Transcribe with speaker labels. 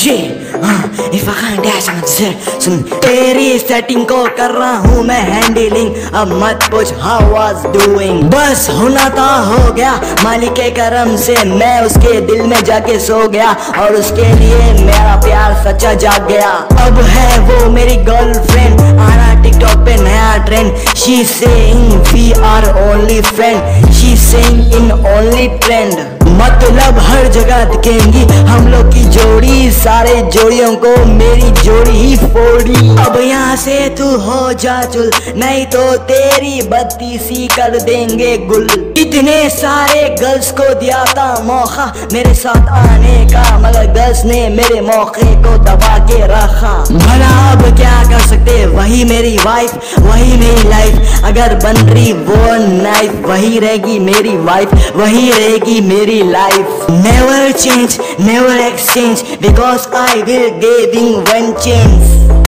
Speaker 1: if I can't dash on the सुन तेरी setting को कर रहा हूँ मैं हैंडलिंग, अब मत पूछ how was doing। बस होना था हो गया, मालिक के करम से मैं उसके दिल में जाके सो गया और उसके लिए मेरा प्यार सच्चा जाग गया। अब है वो मेरी गर्लफ्रेंड, आना टिकटॉक पे नया trend. She saying we are only friend, she saying in only trend। मतलब हर जगह दिखेंगी हम लोग की जोड़ी, सारे जोड़ियों को मेरी जोड़ी ही फोड़ी। अब यहाँ से तू हो जा चुल, नहीं तो तेरी बत्ती सी कर देंगे गुल। इतने सारे गर्ल्स को दिया था मौका मेरे साथ आने का, मगर गर्ल्स ने मेरे मौके को दबा के रखा। भला अब क्या कर सकते, वही मेरी वाइफ वही मेरी लाइफ, अगर बन रही वो नाइफ वही रहेगी मेरी वाइफ, वही रहेगी मेरी life। Never change, never exchange, because I will giving one chance।